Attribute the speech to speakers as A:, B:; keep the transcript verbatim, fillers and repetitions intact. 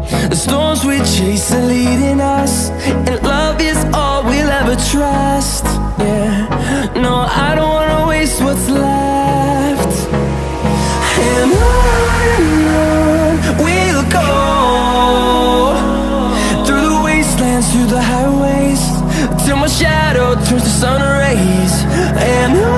A: The storms we chase are leading us, and love is all we'll ever trust. Yeah, no, I don't wanna waste what's left. And on and on we'll go, through the wastelands, through the highways, till my shadow turns to sun rays. And on